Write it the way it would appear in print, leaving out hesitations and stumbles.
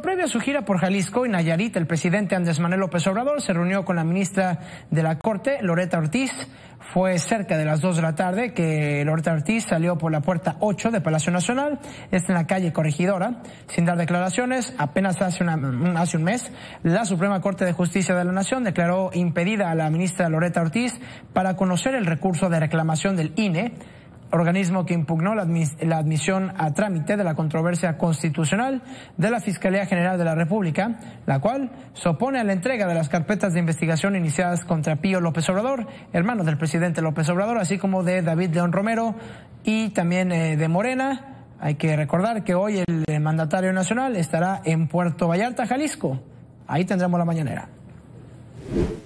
previo a su gira por Jalisco y Nayarit, el presidente Andrés Manuel López Obrador se reunió con la ministra de la Corte, Loretta Ortiz. Fue cerca de las 2 de la tarde que Loretta Ortiz salió por la puerta 8 de Palacio Nacional, en la calle Corregidora, sin dar declaraciones. Apenas hace un mes, la Suprema Corte de Justicia de la Nación declaró impedida a la ministra Loretta Ortiz para conocer el recurso de reclamación del INE, organismo que impugnó la admisión a trámite de la controversia constitucional de la Fiscalía General de la República, la cual se opone a la entrega de las carpetas de investigación iniciadas contra Pío López Obrador, hermano del presidente López Obrador, así como de David León Romero y también de Morena. Hay que recordar que hoy el mandatario nacional estará en Puerto Vallarta, Jalisco. Ahí tendremos la mañanera.